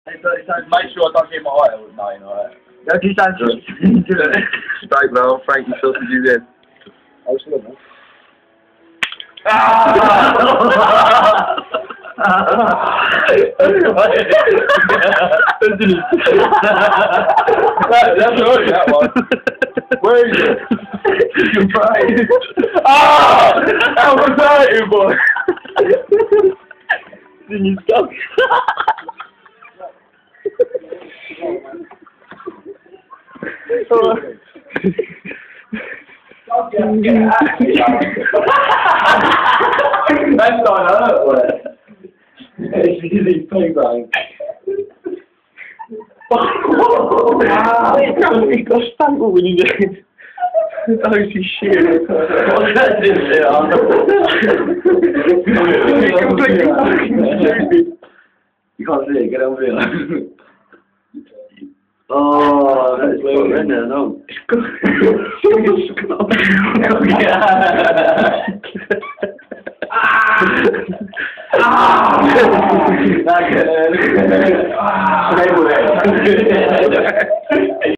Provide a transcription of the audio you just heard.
Make sure I don't get my eye out, mate, alright? Ja, die zijn zo. Spijt wel, Frankie, zoals je dit. Oh, slim, hè? That's right, that one. Where is it? You're right. Ah! How was that, you boy? Did you stop? That's not hurt, boy. It's easy playground. Ik was stank when you did. Holy shit. What's that in there? Completely fucking stupid. You can't see it, get over here. Oh, that's way we're in there, no. That's it.